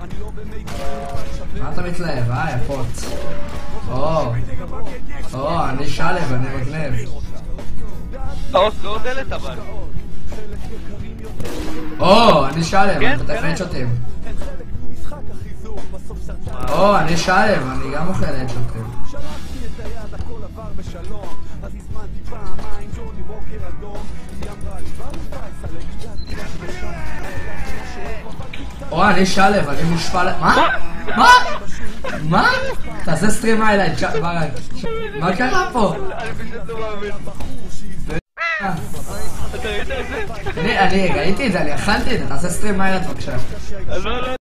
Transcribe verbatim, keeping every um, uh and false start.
מה אתה מתלהב? אה, יפות. או, או, אני שלב, אני מגניב. או, לא דלת אבל. או, אני שלב, אני פותח הדשוטים. או, אני שלב, אני גם אוכל הדשוטים. או, אני שלב, אני מושפע... מה? מה? מה? תעשה סטרים היילייט, מה קרה פה? אני ראיתי את זה, אני אכלתי את זה, תעשה סטרים היילייט בבקשה. לא, לא,